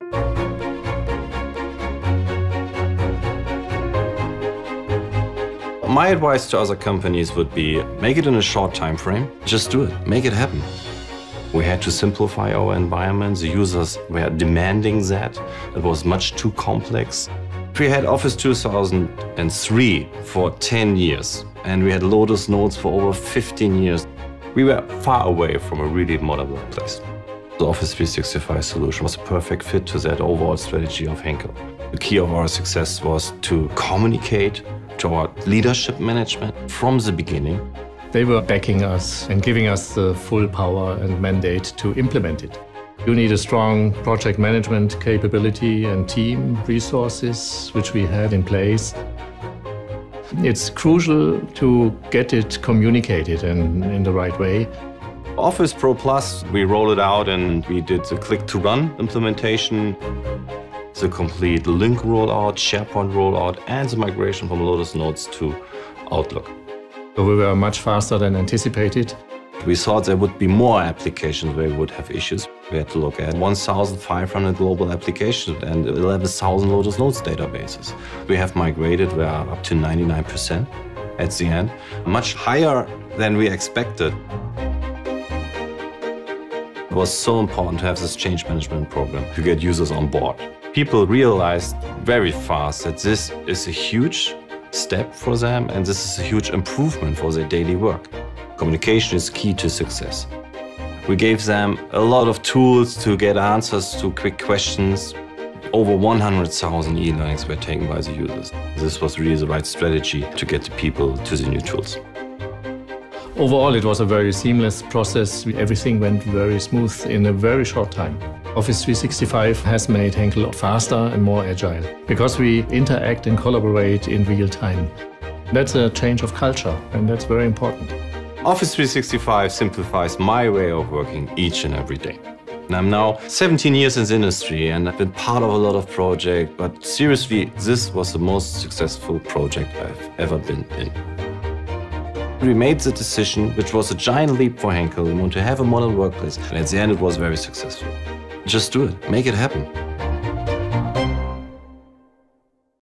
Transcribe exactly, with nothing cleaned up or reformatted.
My advice to other companies would be, make it in a short time frame. Just do it. Make it happen. We had to simplify our environment. The users were demanding that. It was much too complex. We had Office two thousand three for ten years, and we had Lotus Notes for over fifteen years. We were far away from a really modern workplace. The Office three sixty-five solution was a perfect fit to that overall strategy of Henkel. The key of our success was to communicate to our leadership management from the beginning. They were backing us and giving us the full power and mandate to implement it. You need a strong project management capability and team resources, which we had in place. It's crucial to get it communicated and in the right way. Office Pro Plus, we rolled it out and we did the click-to-run implementation, the complete link rollout, SharePoint rollout, and the migration from Lotus Notes to Outlook. So we were much faster than anticipated. We thought there would be more applications where we would have issues. We had to look at one thousand five hundred global applications and eleven thousand Lotus Notes databases. We have migrated, we are up to ninety-nine percent at the end, much higher than we expected. It was so important to have this change management program to get users on board. People realized very fast that this is a huge step for them and this is a huge improvement for their daily work. Communication is key to success. We gave them a lot of tools to get answers to quick questions. Over one hundred thousand e-learnings were taken by the users. This was really the right strategy to get the people to the new tools. Overall, it was a very seamless process. Everything went very smooth in a very short time. Office three sixty-five has made Henkel faster and more agile because we interact and collaborate in real time. That's a change of culture, and that's very important. Office three sixty-five simplifies my way of working each and every day. And I'm now seventeen years in the industry and I've been part of a lot of projects, but seriously, this was the most successful project I've ever been in. We made the decision, which was a giant leap for Henkel. We want to have a modern workplace, and at the end it was very successful. Just do it. Make it happen.